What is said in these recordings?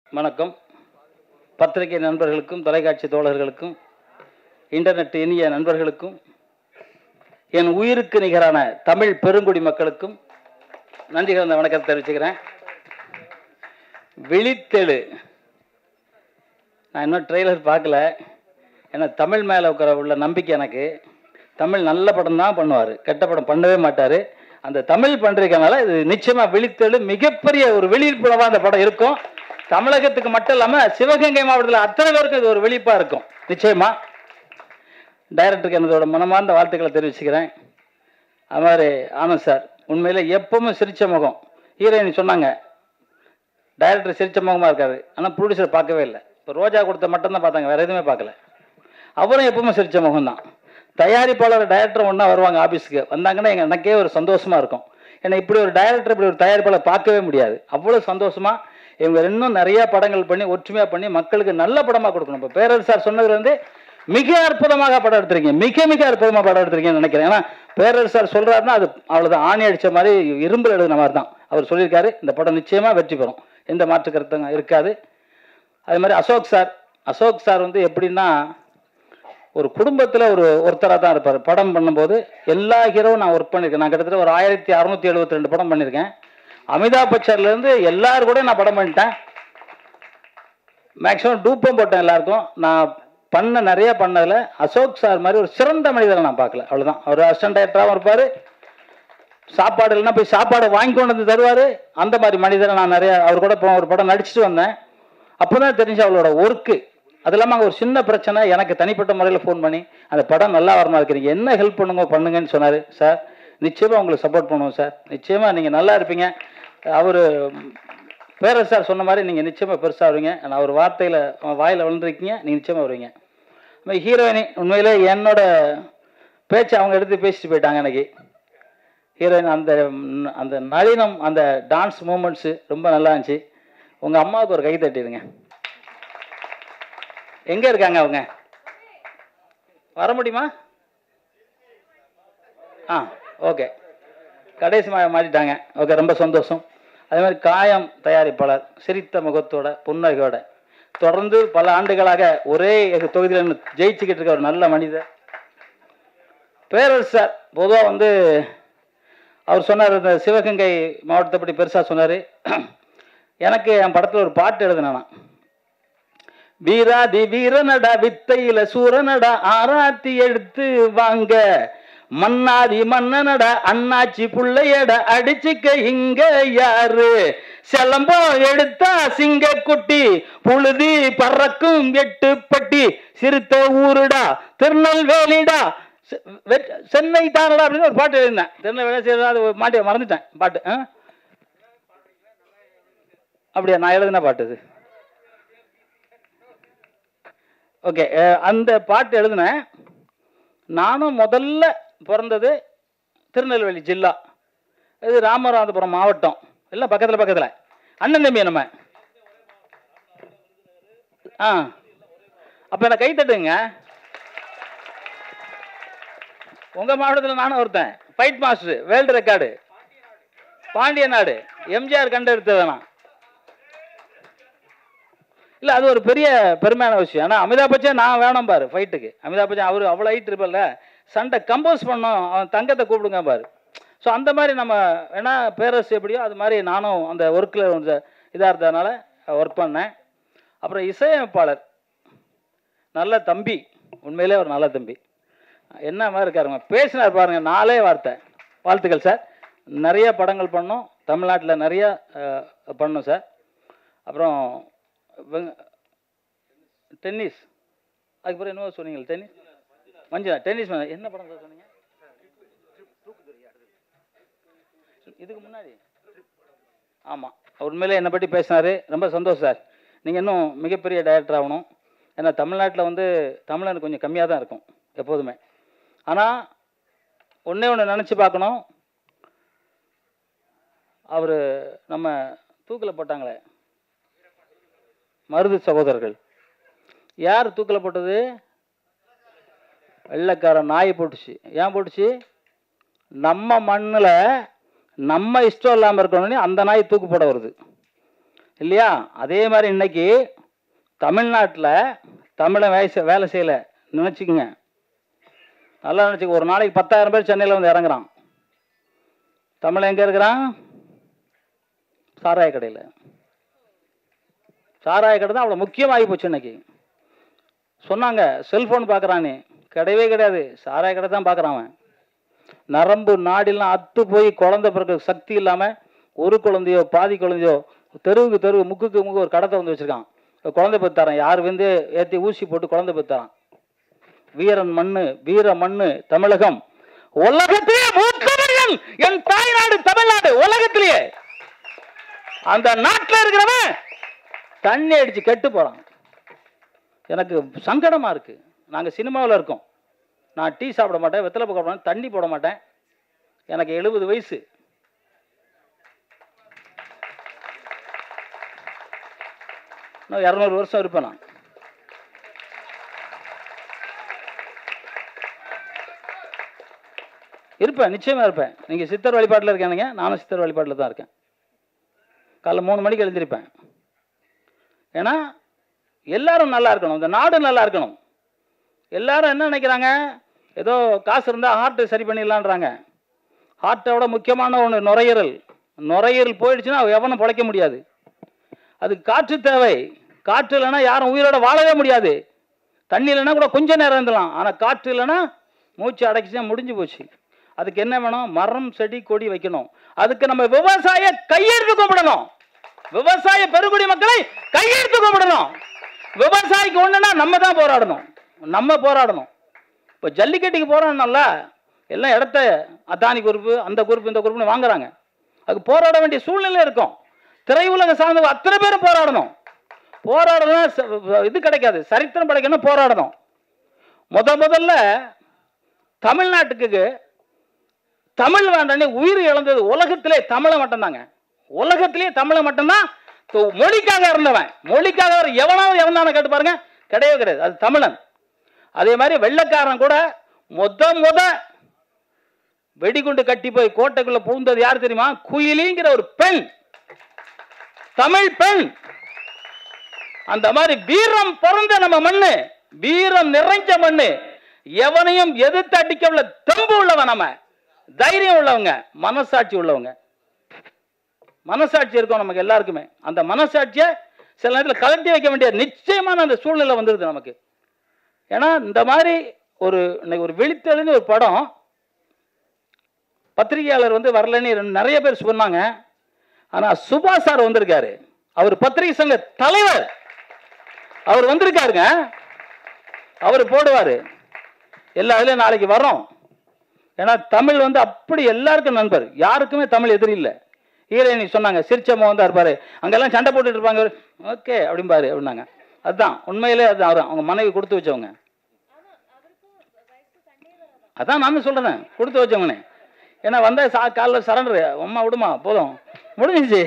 வணக்கம். பத்திரிகை நண்பர்களுக்கும் தொலைக்காட்சி தோழர்களுக்கும் இன்டர்நெட் இனிய நண்பர்களுக்கும் என் உயிருக்கு நிகரான தமிழ் பெருங்குடி மக்களுக்கும் நன்றி கலந்த வணக்கத்தை தெரிவிச்சுக்கிறேன். விழித்தெழு, நான் இன்னும் ட்ரெய்லர் பார்க்கல. ஏன்னா தமிழ் மேலே உள்ள நம்பிக்கை எனக்கு. தமிழ் நல்ல படம் தான் பண்ணுவார், கெட்ட படம் பண்ணவே மாட்டார். அந்த தமிழ் பண்ணுறதுனால இது நிச்சயமாக விழித்தெழு மிகப்பெரிய ஒரு விழிப்புணர்வாக அந்த படம் இருக்கும். தமிழகத்துக்கு மட்டும் இல்லாமல் சிவகங்கை மாவட்டத்தில் அத்தனை பேருக்கும் இது ஒரு விழிப்பாக இருக்கும். நிச்சயமாக டைரக்டருக்கு என்னோட மனமார்ந்த வாழ்த்துக்களை தெரிவிச்சுக்கிறேன். அது மாதிரி ஆனந்த் சார் உண்மையில் எப்பவும் சிரித்த முகம். ஹீரோயினி சொன்னாங்க டைரக்டர் சிரித்த முகமாக இருக்காரு, ஆனால் ப்ரொடியூசர் பார்க்கவே இல்லை. இப்போ ரோஜா கொடுத்த மட்டும்தான் பார்த்தாங்க, வேறு எதுவுமே பார்க்கல. அவரும் எப்பவுமே சிரித்த முகம்தான். தயாரிப்பாளர் டைரக்டர் ஒன்றா வருவாங்க ஆஃபீஸுக்கு, வந்தாங்கன்னா எனக்கே ஒரு சந்தோஷமாக இருக்கும். ஏன்னா இப்படி ஒரு டைரக்டர் இப்படி ஒரு தயாரிப்பாளர் பார்க்கவே முடியாது. அவ்வளோ சந்தோஷமாக இவங்க இன்னும் நிறையா படங்கள் பண்ணி ஒற்றுமையாக பண்ணி மக்களுக்கு நல்ல படமாக கொடுக்கணும். இப்போ பேரரசு சார் சொன்னது மிக அற்புதமாக படம் எடுத்திருக்கீங்க, மிக மிக அற்புதமாக படம் எடுத்திருக்கீங்கன்னு நினைக்கிறேன். ஏன்னா பேரரசு சார் சொல்கிறாருன்னா அது அவ்வளோதான், ஆணி அடித்த மாதிரி இரும்பு எழுதுன மாதிரி தான் அவர் சொல்லியிருக்காரு. இந்த படம் நிச்சயமாக வெற்றி பெறும், எந்த மாற்று கருத்தும் இருக்காது. அதே மாதிரி அசோக் சார் எப்படின்னா ஒரு குடும்பத்தில் ஒருத்தராக தான் இருப்பார். படம் பண்ணும்போது எல்லா ஹீரோவும் நான் ஒர்க் பண்ணியிருக்கேன். நான் கிட்டத்தட்ட ஒரு 1672 படம் பண்ணியிருக்கேன். அமிதாப் பச்சன்லேருந்து எல்லாரும் கூட நான் படம் பண்ணிட்டேன். மேக்ஸிமம் டூப்பும் போட்டேன் எல்லாருக்கும். நான் நிறைய பண்ணதில் அசோக் சார் மாதிரி ஒரு சிறந்த மனிதரை நான் பார்க்கல, அவ்வளோதான். அவர் அசிஸ்டன்ட் டைரக்டராகவும் இருப்பார். சாப்பாடு இல்லைன்னா போய் சாப்பாடு வாங்கி கொண்டு வந்து தருவார். அந்த மாதிரி மனிதரை நான் நிறையா அவர் கூட ஒரு படம் நடிச்சுட்டு வந்தேன். அப்போ தான் தெரிஞ்சு அவளோட ஒர்க்கு. அது இல்லாமல் அங்கே ஒரு சின்ன பிரச்சனை, எனக்கு தனிப்பட்ட முறையில் ஃபோன் பண்ணி அந்த படம் நல்லா வரமா இருக்கிறீங்க, என்ன ஹெல்ப் பண்ணுங்கன்னு சொன்னார். சார் நிச்சயமாக உங்களுக்கு சப்போர்ட் பண்ணுவோம் சார், நிச்சயமாக நீங்கள் நல்லா இருப்பீங்க. அவர் பேரரசு சார் சொன்ன மாதிரி நீங்கள் நிச்சயமாக பெருசாக வருவீங்க. நான் அவர் வாயில் விழுந்துருக்கீங்க, நீங்கள் நிச்சயமாக வருவீங்க. ஹீரோயினி உண்மையிலே என்னோட பேச்சு அவங்க எடுத்து பேசிட்டு போயிட்டாங்க. எனக்கு ஹீரோயின் அந்த நளினம், அந்த டான்ஸ் மூமெண்ட்ஸு ரொம்ப நல்லா இருந்துச்சு. உங்கள் அம்மாவுக்கு ஒரு கை தட்டிடுங்க. எங்கே இருக்காங்க அவங்க? வர முடியுமா? ஓகே, கடைசி மாட்டிட்டாங்க. ஓகே, ரொம்ப சந்தோஷம். அதே மாதிரி காயம் தயாரிப்பாளர், சிரித்த முகத்தோட புன்னகையோட தொடர்ந்து பல ஆண்டுகளாக ஒரே தொகுதியில் ஜெயிச்சுக்கிட்டு இருக்க ஒரு நல்ல மனிதர் பேரரசு சார். பொதுவாக அவர் சொன்னார், இந்த சிவகங்கை மாவட்டத்தை பற்றி பெருசாக சொன்னார். எனக்கு என் படத்தில் ஒரு பாட்டு எழுதுனா, வீராதி வீரனடா வித்தையில சூரனடா ஆராத்தி எடுத்து வாங்க, மன்னாதி மன்னனடா அண்ணாச்சி புள்ளையடா அடிச்சுக்க இங்க யாரு, செலம்போ எடுத்தா சிங்க குட்டி புழுதி பறக்கும் 8 பட்டி, சிறுத்தை ஊருடா திருநெல்வேலிடா சென்னை தானடா அப்படின்னு ஒரு பாட்டு எழுதினேன். திருநெல்வேலி அது மாட்டி மறந்துட்டேன் பாட்டு. அப்படியா? நான் எழுதின பாட்டு இது. ஓகே, அந்த பாட்டு எழுதினேன். நானும் முதல்ல பிறந்தது திருநெல்வேலி ஜில்லா, இது ராமநாதபுரம் மாவட்டம், எல்லாம் பக்கத்தில் அண்ணன் தம்பி நம்ம. அப்போ என்ன கை தட்டுங்க. உங்கள் மாவட்டத்தில் நானும் ஒருத்தன் fight master, world record, Pandiya Nadu, MGR கண்டெடுத்தது நான். இல்லை, அது ஒரு பெரிய பெருமையான விஷயம். ஆனால் அமிதாப் பச்சன் நான் வேணும் பாரு ஃபைட்டுக்கு. அமிதாப் பச்சன் அவர் அவ்வளோ ஹைட் இருப்பல்ல, சண்டை கம்போஸ் பண்ணோம், அவன் தங்கத்தை கூப்பிடுங்க பாரு. ஸோ அந்த மாதிரி நம்ம வேணா பேரரசு எப்படியோ அது மாதிரி நானும் அந்த ஒர்க்கில் இதாக இருந்ததுனால ஒர்க் பண்ணேன். அப்புறம் இசையமைப்பாளர் நல்ல தம்பி, உண்மையிலே ஒரு நல்ல தம்பி. என்ன மாதிரி இருக்காருங்க, பேசினார் பாருங்க 4 வார்த்தை. வாழ்த்துக்கள் சார். நிறைய படங்கள் பண்ணோம், தமிழ்நாட்டில் நிறையா பண்ணோம் சார். அப்புறம் டென்னிஸ், அதுக்கப்புறம் என்னவோ சொன்னீங்க, டென்னிஸ் மஞ்சள் டென்னிஸ் என்ன படம் சொன்னீங்க இதுக்கு முன்னாடி? ஆமாம், உண்மையிலே என்னை பற்றி பேசினார், ரொம்ப சந்தோஷம் சார். நீங்கள் இன்னும் மிகப்பெரிய டைரக்டர் ஆகணும். ஏன்னா தமிழ்நாட்டில் தமிழன் கொஞ்சம் கம்மியாக தான் இருக்கும் எப்போதுமே. ஆனால் ஒன்று நினச்சி பார்க்கணும், அவர் நம்ம தூக்கில் போட்டாங்களே மருது சகோதரர்கள், யார் தூக்கில் போட்டது? வெள்ளைக்காரன் நாய் போட்டுச்சு. ஏன் போட்டுச்சு? நம்ம மண்ணில் நம்ம இஷ்டம் இல்லாமல் இருக்கணும்னு அந்த நாய் தூக்கு போட வருது. இல்லையா? அதே மாதிரி இன்னைக்கு தமிழ்நாட்டில் தமிழை வேலை செய்யலை நினச்சிக்கோங்க, நல்லா நினச்சிக்க. ஒரு நாளைக்கு 10,000 பேர் சென்னையில் வந்து இறங்குறான். தமிழ் எங்கே இருக்கிறான்? சாராய கடையில். சாராய கடை தான் அவ்வளோ முக்கியமாகி போச்சு இன்னைக்கு. சொன்னாங்க செல்ஃபோன் பார்க்குறான்னு, கிடையவே கிடையாது, சாராய கடை தான் பார்க்குறான் அவன். நரம்பு நாடிலாம் அத்து போய் குழந்தை பிறகு சக்தி இல்லாமல் ஒரு குழந்தையோ பாதி குழந்தையோ தெருவுக்கு தெருவு முக்குக்கு முக்கு ஒரு கடத்தை வந்து வச்சுருக்கான். குழந்தை பெற்றாரான், யார் வந்து ஏற்றி ஊசி போட்டு குழந்தை பெற்றாரான். வீரன் மண்ணு, வீர மண்ணு தமிழகம், உலகத்திலே மூத்தவர்கள் என் தாய்நாடு தமிழ்நாடு. உலகத்திலேயே அந்த நாட்டில் இருக்கிறவன் தண்ணி அடிச்சு கெட்டு போறான். எனக்கு சங்கடமா இருக்கு. நாங்கள் சினிமாவில் இருக்கோம். நான் டீ சாப்பிட மாட்டேன், வெத்தலை போட மாட்டேன், தண்ணி போட மாட்டேன். எனக்கு 70 வயசு. நான் 200 வருஷம் இருப்பேன். நான் இருப்பேன், நிச்சயமா இருப்பேன். நீங்க சித்தர் வழிபாட்டில் இருக்கேனுங்க, நானும் சித்தர் வழிபாட்டில் தான் இருக்கேன். காலைல 3 மணிக்கு எழுந்திருப்பேன். ஏன்னா எல்லாரும் நல்லா இருக்கணும், இந்த நாடு நல்லா இருக்கணும். எல்லாரும் என்ன நினைக்கிறாங்க, ஏதோ காசு இருந்தால் ஹார்ட்டு சரி பண்ணிடலான்றாங்க. ஹார்ட்டோட முக்கியமான ஒன்று நுரையீரல். நுரையீரல் போயிடுச்சுன்னா எவனும் பிழைக்க முடியாது. அதுக்கு காற்று தேவை. காற்று இல்லைன்னா யாரும் உயிரோட வாழவே முடியாது. தண்ணி இல்லைன்னா கூட கொஞ்சம் நேரம் இருந்தலாம், ஆனால் காற்று இல்லைன்னா மூச்சு அடைச்சினா முடிஞ்சு போச்சு. அதுக்கு என்ன வேணும்? மரம் செடி கொடி வைக்கணும். அதுக்கு நம்ம விவசாய கையெழுத்து கும்பிடணும். விவசாய பெருங்குடி மக்களை கையெழுத்து கும்பிடணும். விவசாயிக்கு ஒண்ணுன்னா நம்ம தான் போராடணும். நம்ம போராடணும். இப்போ ஜல்லிக்கட்டுக்கு போராடணும்ல, எல்லாம் இடத்த அதானி குரூப்பு அந்த குரூப் இந்த குரூப்னு வாங்குறாங்க. அதுக்கு போராட வேண்டிய சூழ்நிலை இருக்கும். திரையுலக சார்ந்த அத்தனை பேரும் போராடணும். போராடணும், இது கிடைக்காது, சரித்திரம் படைக்கணும், போராடணும். முதல்ல தமிழ்நாட்டுக்கு தமிழ் வேண்டானே உயிர் இழந்தது உலகத்திலே தமிழை மட்டும்தாங்க. உலகத்திலேயே தமிழை மட்டும்தான். மொழிக்காக இருந்தவன், மொழிக்காக எவனாவது எவனான கேட்டு பாருங்க, கிடையவே கிடையாது. அது தமிழன். அதே மாதிரி வெள்ளைக்காரன் கூட முத வெடிகுண்டு கட்டி போய் கோட்டைக்குள்ள புகுந்தது யார் தெரியுமா? குயிலிங்கிற ஒரு பெண், தமிழ் பெண். அந்த மாதிரி வீரம் பிறந்த நம்ம மண்ணு, வீரம் நிறைஞ்ச மண்ணு. எவனையும் எதிர்த்து அடிக்க உள்ள தெம்பு உள்ளவன், நம்ம தைரியம் உள்ளவங்க, மனசாட்சி உள்ளவங்க. மனசாட்சி இருக்கும் நமக்கு எல்லாருக்குமே. அந்த மனசாட்சியை சில நேரத்தில் கலட்டி வைக்க வேண்டிய நிச்சயமான அந்த சூழ்நிலை வந்துருது நமக்கு. ஏன்னா இந்த மாதிரி இன்னைக்கு ஒரு விழித்தெழுந்து ஒரு படம், பத்திரிகையாளர் வந்து வரலன்னு நிறைய பேர் சொன்னாங்க. ஆனால் சுபாஷ் சார் வந்திருக்காரு. அவர் பத்திரிகை சங்க தலைவர், அவர் வந்திருக்காருங்க. அவர் போடுவார் எல்லா இதுலையும். நாளைக்கு வரோம். ஏன்னா தமிழ் வந்து அப்படி எல்லாருக்கும் நண்பர், யாருக்குமே தமிழ் எதிரி இல்லை. ஈரேனி சொன்னாங்க, சிரிச்சம்மா வந்து இருப்பாரு, அங்கெல்லாம் சண்டை போட்டுட்டு இருப்பாங்க, ஓகே அப்படிம்பாரு அப்படின்னாங்க. அதுதான் உண்மையிலே, அது அவங்க மனைவி கொடுத்து வச்சவங்க. அதான் நானும் சொல்றேன், கொடுத்து வச்சவங்கன்னு. ஏன்னா வந்தா காலைல சரண்டரு, அம்மா விடுமா போதும் முடிஞ்சிச்சு.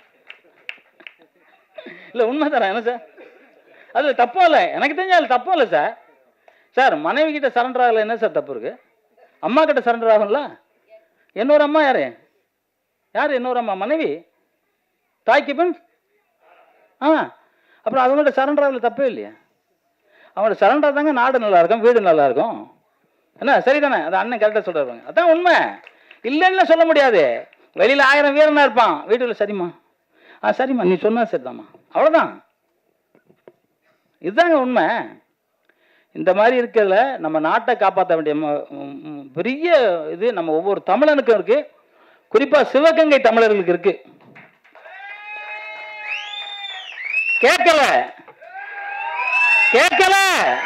இல்லை உண்மை தரேன். என்ன சார் அது தப்பும் இல்லை, எனக்கு தெரிஞ்ச அது தப்பும் இல்லை சார். சார் மனைவி கிட்ட சரண்டர் ஆகல, என்ன சார் தப்பு இருக்கு? அம்மா கிட்ட சரண்டர் ஆகும்ல. இன்னொரு அம்மா யாரு? யார் இன்னொரு அம்மா? மனைவி, தாய்க்கு பெண். அப்புறம் அவங்கள்ட்ட சரண்டர் ஆகல, தப்பே இல்லையா? அவங்கள்ட்ட சரண்டர் தாங்க நாடு நல்லா இருக்கும், வீடு நல்லா இருக்கும். என்ன சரிதானே? அது அண்ணன் கரெக்டாக சொல்றாங்க. அதான் உண்மை, இல்லைன்னு சொல்ல முடியாது. வெளியில 1000 வீரனா இருப்பான், வீட்டுல சரிம்மா சரிம்மா நீ சொன்னா சரிதாம்மா, அவ்வளவுதான். இதுதாங்க உண்மை. இந்த மாதிரி இருக்கிறதுல நம்ம நாட்டை காப்பாற்ற வேண்டிய பெரிய இது நம்ம ஒவ்வொரு தமிழனுக்கும் இருக்கு. குறிப்பா சிவகங்கை தமிழர்களுக்கு இருக்கு. கேட்கல கேட்கல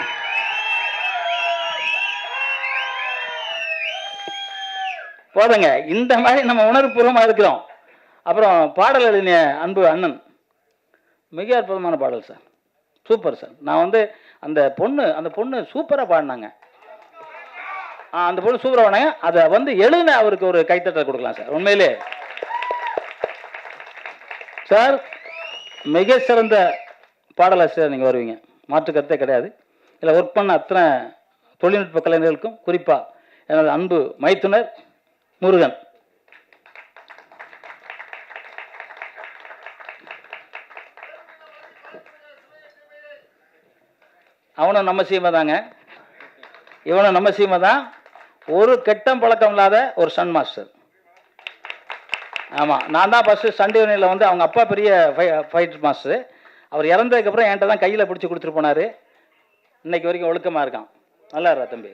போதுங்க. இந்த மாதிரி நம்ம உணர்வுபூர்வமா இருக்கிறோம். அப்புறம் பாடல் எழுதிய அன்பு அண்ணன், மிக அற்புதமான பாடல் சார், சூப்பர் சார். நான் வந்து அந்த பொண்ணு சூப்பரா பாடினாங்க. அந்த பொண்ணு சூப்பரா பாடினாங்க. அதை வந்து எழுதின அவருக்கு ஒரு கைத்தட்டல் கொடுக்கலாம் சார். உண்மையிலே சார் மிக சிறந்த பாடலாசிரியர் நீங்க வருவீங்க, மாற்று கருத்தே கிடையாது. இல்லை ஒர்க் பண்ண அத்தனை தொழில்நுட்ப கலைஞர்களுக்கும், குறிப்பா எனது அன்பு மைத்துனர் முருகன், அவனும் நம்ம சீமை தாங்க, இவனும் நம்ம சீமை தான். ஒரு கெட்டம் பழக்கம் இல்லாத ஒரு சன் மாஸ்டர். ஆமாம், நான் தான் ஃபஸ்ட்டு சண்டே யூனியனில் வந்து அவங்க அப்பா பெரிய ஃபைட் மாஸ்டர். அவர் இறந்ததுக்கப்புறம் என்கிட்ட தான் கையில் பிடிச்சி கொடுத்துட்டு போனார். இன்னைக்கு வரைக்கும் ஒழுக்கமாக இருக்கான். நல்லா இருக்கா தம்பி?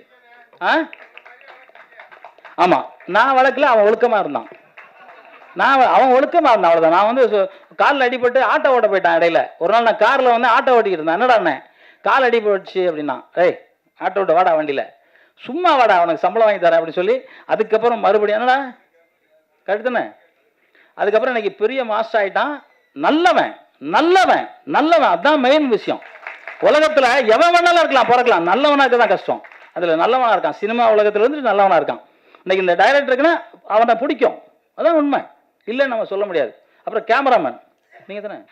ஆமாம், நான் வழக்கில் அவன் ஒழுக்கமாக இருந்தான். அவன் ஒழுக்கமாக இருந்தான், அவ்வளோதான். நான் வந்து காலில் அடிபட்டு ஆட்டோ ஓட்ட போயிட்டான் இடையில. ஒரு நாள் நான் காரில் வந்து ஆட்டோ ஓட்டிக்கிட்டு இருந்தேன். என்னடா அண்ணே கால் அடிபட்டுச்சு அப்படின்னா, ஏய் ஆட்டோ ஓட்ட வாடா வண்டியில், சும்மா வாடா அவனுக்கு சம்பளம் வாங்கி தரேன் அப்படின்னு சொல்லி அதுக்கப்புறம் மறுபடியும் என்னடா கழுத்துனே. அதுக்கப்புறம் இன்னைக்கு பெரிய மாஸ்டர் ஆகிட்டான். நல்லவன் நல்லவன் நல்லவன், அதுதான் மெயின் விஷயம். உலகத்தில் எவன் வேணாலும் இருக்கலாம், பிறக்கலாம், நல்லவனாக இருக்க தான் கஷ்டம். அதில் நல்லவனாக இருக்கான். சினிமா உலகத்தில் இருந்து நல்லவனாக இருக்கான். இன்னைக்கு இந்த டைரக்டருக்குன்னா அவனை பிடிக்கும், அதான் உண்மை, இல்லைன்னு நம்ம சொல்ல முடியாது. அப்புறம் கேமராமேன் நீங்கள் தானே,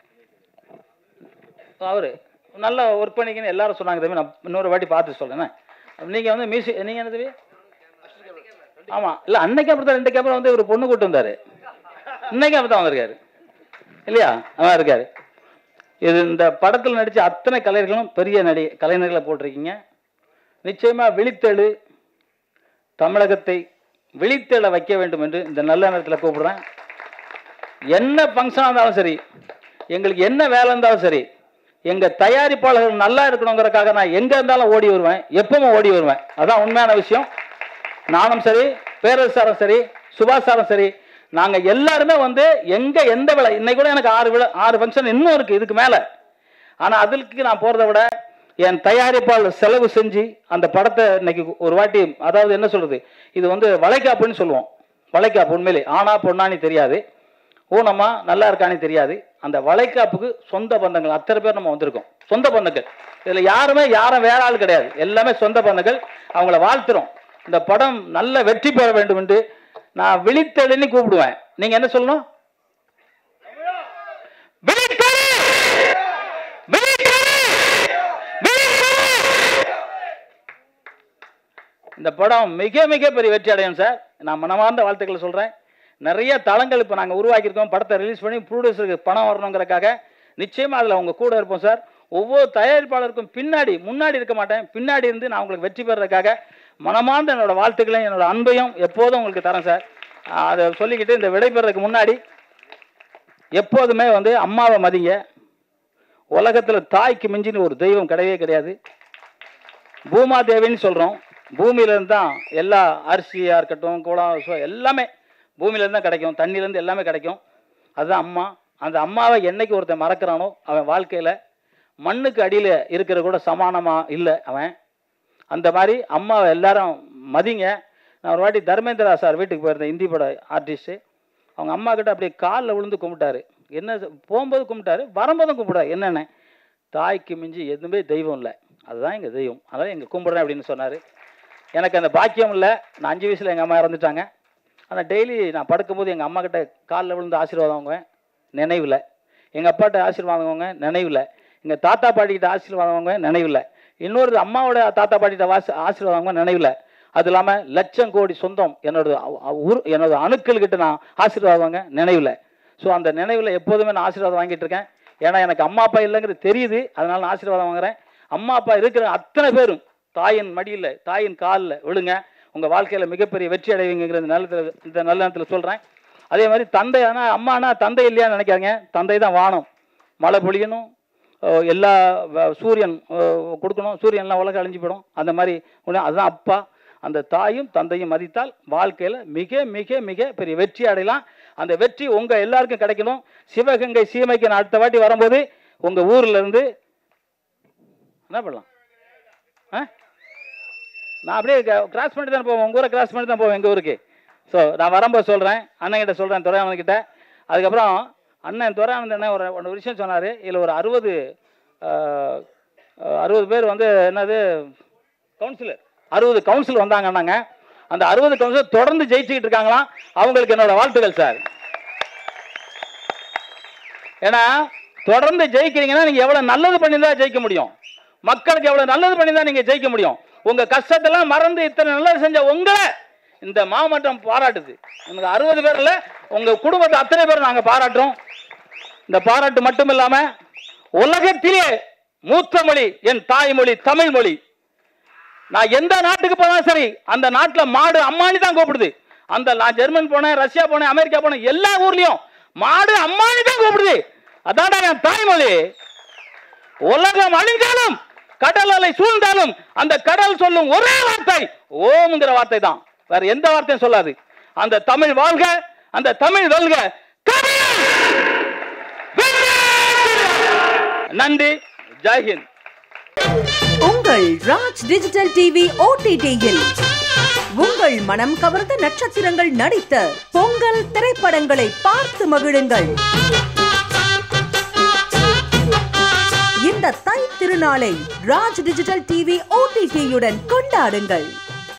அவர் நல்லா ஒர்க் பண்ணிக்கன்னு எல்லாரும் சொன்னாங்க தம்பி. நான் இன்னொரு வாட்டி பார்த்து சொல்கிறேன். நீங்கள் வந்து மியூசிக் நீங்கள் என்ன தம்பி? ஆமாம், இல்லை அன்னைக்கு அப்படி தான் 2 கேமரா வந்து ஒரு பொண்ணு கூட்டு வந்தார். இன்னைக்கு அப்படி தான் வந்திருக்காரு இல்லையா? அவன் இருக்காரு. இது இந்த படத்தில் நடித்த அத்தனை கலைஞர்களும் பெரிய கலைஞர்களை போட்டிருக்கீங்க. நிச்சயமாக விழித்தெழு, தமிழகத்தை விழித்தெழ வைக்க வேண்டும் என்று இந்த நல்ல நேரத்தில் கூப்பிடுறேன். என்ன ஃபங்க்ஷனாக இருந்தாலும் சரி, எங்களுக்கு என்ன வேலை இருந்தாலும் சரி, எங்கள் தயாரிப்பாளர்கள் நல்லா இருக்கணுங்கிறதுக்காக நான் எங்கே இருந்தாலும் ஓடி வருவேன், எப்பவும் ஓடி வருவேன். அதுதான் உண்மையான விஷயம். நானும் சரி, பேரரசாரும் சரி, சுபாஷாரும் சரி, நாங்கள் எல்லாருமே வந்து எங்கே எந்த வேலை, இன்னைக்கு கூட எனக்கு 6 ஃபங்க்ஷன் இன்னும் இருக்குது இதுக்கு மேலே. ஆனால் அதுக்கு நான் போகிறத விட என் தயாரிப்பாளர் செலவு செஞ்சு அந்த படத்தை இன்னைக்கு ஒரு வாட்டி, அதாவது என்ன சொல்கிறது, இது வந்து வளைகாப்புன்னு சொல்லுவோம். வளைகாப்பு உண்மையிலே ஆனா பொண்ணானி தெரியாது, ஊனமா நல்லா இருக்கானே தெரியாது. அந்த வளைகாப்புக்கு சொந்த பந்தங்கள் அத்தனை பேர் நம்ம வந்திருக்கோம். சொந்த பந்தங்கள் இதில் யாரும் வேற ஆள் கிடையாது, எல்லாமே சொந்த பந்தங்கள். அவங்கள வாழ்த்துறோம். இந்த படம் நல்ல வெற்றி பெற வேண்டும் என்று நான் விழித்தெழுன்னு கூப்பிடுவேன். நீங்க என்ன சொல்லணும்? இந்த படம் மிக மிக பெரிய வெற்றி அடையும் சார். நான் மனமார்ந்த வாழ்த்துக்களை சொல்றேன். நிறைய தளங்கள் இப்போ நாங்கள் உருவாக்கியிருக்கோம். படத்தை ரிலீஸ் பண்ணி ப்ரொடியூசருக்கு பணம் வரணுங்கிறக்காக நிச்சயமாக அதில் அவங்க கூட இருப்போம் சார். ஒவ்வொரு தயாரிப்பாளருக்கும் முன்னாடி இருக்க மாட்டேன், பின்னாடி இருந்து நான் உங்களுக்கு வெற்றி பெறதுக்காக மனமார்ந்த என்னோட வாழ்த்துக்களையும் என்னோட அன்பையும் எப்போதும் உங்களுக்கு தரேன் சார். அதை சொல்லிக்கிட்டு இந்த விடைபெறதுக்கு முன்னாடி எப்போதுமே வந்து அம்மாவை மதிங்க. உலகத்தில் தாய்க்கு மிஞ்சின்னு ஒரு தெய்வம் கிடையவே கிடையாது. பூமா தேவின்னு சொல்கிறோம். பூமியிலேருந்து தான் எல்லா அரிசியாக இருக்கட்டும், குளம் எல்லாமே பூமியிலேருந்து தான் கிடைக்கும், தண்ணியிலேருந்து எல்லாமே கிடைக்கும். அதுதான் அம்மா. அந்த அம்மாவை என்னைக்கு ஒருத்தன் மறக்கிறானோ அவன் வாழ்க்கையில் மண்ணுக்கு அடியில் இருக்கிற கூட சமானமாக இல்லை அவன். அந்த மாதிரி அம்மாவை எல்லாரும் மதிங்க. நான் ஒரு வாட்டி தர்மேந்திரா சார் வீட்டுக்கு போயிருந்தேன், இந்தி பட ஆர்டிஸ்ட்டு. அவங்க அம்மா கிட்ட அப்படியே காலில் விழுந்து கும்பிட்டாரு. என்ன போகும்போது கும்பிட்டாரு, வரும்போதும் கும்பிட்டாரு. என்னென்ன, தாய்க்கு மிஞ்சி எதுவுமே தெய்வம் இல்லை, அதுதான் எங்கள் தெய்வம், அதான் எங்கள் கும்பிட்றேன் அப்படின்னு சொன்னார். எனக்கு அந்த பாக்கியம் இல்லை. நான் 5 வயசில் எங்கள் அம்மா இறந்துட்டாங்க. ஆனால் டெய்லி நான் படுக்கும்போது எங்கள் அம்மா கிட்ட காலில் விழுந்து ஆசீர்வாதம் வாங்குவேன், நினைவில். எங்கள் அப்பாட்ட ஆசீர்வாதம் வாங்குவாங்க, நினைவில். எங்கள் தாத்தா பாட்டிக்கிட்ட ஆசீர்வாதம் வாங்குவேன், நினைவில். இன்னொரு அம்மாவோட தாத்தா பாட்டிகிட்ட ஆசீர்வாதம் வாங்குவேன், நினைவில். அது இல்லாமல் லட்சம் கோடி சொந்தம் என்னோட அணுக்கள்கிட்ட நான் ஆசீர்வாதம் வாங்க நினைவில். ஸோ அந்த நினைவில் எப்போதுமே நான் ஆசீர்வாதம் வாங்கிட்டு இருக்கேன். ஏன்னா எனக்கு அம்மா அப்பா இல்லைங்கிறது தெரியுது, அதனால நான் ஆசீர்வாதம் வாங்குறேன். அம்மா அப்பா இருக்கிற அத்தனை பேரும் தாயின் மடியில் தாயின் காலில் விழுங்க, உங்கள் வாழ்க்கையில் மிகப்பெரிய வெற்றி அடைவீங்கிற இந்த நல்ல நேரத்தில் சொல்கிறேன். அதே மாதிரி தந்தையானா அம்மானா தந்தை இல்லையான்னு நினைக்காங்க, தந்தை தான் வானம், மழை பொழியணும், எல்லா சூரியன் கொடுக்கணும், சூரியன்லாம் உலகம் அழிஞ்சு போயிடும். அந்த மாதிரி அதுதான் அப்பா. அந்த தாயும் தந்தையும் மதித்தால் வாழ்க்கையில் மிக மிக மிக பெரிய வெற்றி அடையலாம். அந்த வெற்றி உங்கள் எல்லாருக்கும் கிடைக்கணும். சிவகங்கை சீமைக்கு நான் அடுத்த வாட்டி வரும்போது உங்கள் ஊரில் இருந்து என்ன பண்ணலாம், நான் அப்படியே கிராஸ் பண்ணி தான் போவேன், உங்கள் ஊரை கிராஸ் பண்ணி தான் போவேன் எங்கள் ஊருக்கு. ஸோ நான் வரும்போது சொல்கிறேன், அண்ணன்கிட்ட சொல்கிறேன், துரையானவன்கிட்ட. அதுக்கப்புறம் அண்ணன் துரையானந்த் என்ன ஒரு விஷயம் சொன்னார். இதில் ஒரு 60 பேர் வந்து என்னது கவுன்சிலர், 60 கவுன்சிலர் வந்தாங்கன்னாங்க. அந்த 60 கவுன்சிலர் தொடர்ந்து ஜெயிச்சுக்கிட்டு இருக்காங்களாம். அவங்களுக்கு என்னோட வாழ்த்துக்கள் சார். ஏன்னா தொடர்ந்து ஜெயிக்கிறீங்கன்னா நீங்க எவ்வளவு நல்லது பண்ணி தான் ஜெயிக்க முடியும், மக்களுக்கு எவ்வளவு நல்லது பண்ணி தான் நீங்க ஜெயிக்க முடியும். உங்க கஷ்டத்தெல்லாம் மறந்து இத்தனை நல்லது செஞ்ச உங்களை இந்த மாவட்டம் பாராட்டுது. உங்களுக்கு 60 பேர்ல உங்க குடும்பத்தை அத்தனை பேர் நாங்க பாராட்டுறோம். இந்த பாராட்டு மட்டும் இல்லாம உலகத்திலே மூத்த மொழி என் தாய்மொழி தமிழ் மொழி. நான் எந்த நாட்டுக்கு போனாலும் சரி, அந்த நாட்டில் மாடு அம்மானி தான் கூப்பிடுது. நான் ஜெர்மன் போனேன், ரஷ்யா போனேன், அமெரிக்கா போனேன், எல்லா ஊர்லயும் மாடு அம்மானி தான் கூப்பிடுது. அதான்டா என் தாய்மொழி. உலகம் அழிஞ்சாலும் கடல் அலை சூழ்ந்தாலும் அந்த கடல் சொல்லும் ஒரே வார்த்தை ஓம்ங்கிற வார்த்தை தான், வேற எந்த வார்த்தையும் சொல்லாது. அந்த தமிழ் வாழ்க, அந்த தமிழ் வெல்க. நன்றி, ஜெய்ஹிந்த். உங்கள் ராஜ் டிஜிட்டல் டிவி OTT-யில் உங்கள் மனம் கவர்ந்த நட்சத்திரங்கள் நடித்த பொங்கல் திரைப்படங்களை பார்த்து மகிழுங்கள். இந்த தை திருநாளை ராஜ் டிஜிட்டல் டிவி OTT-யுடன் கொண்டாடுங்கள்.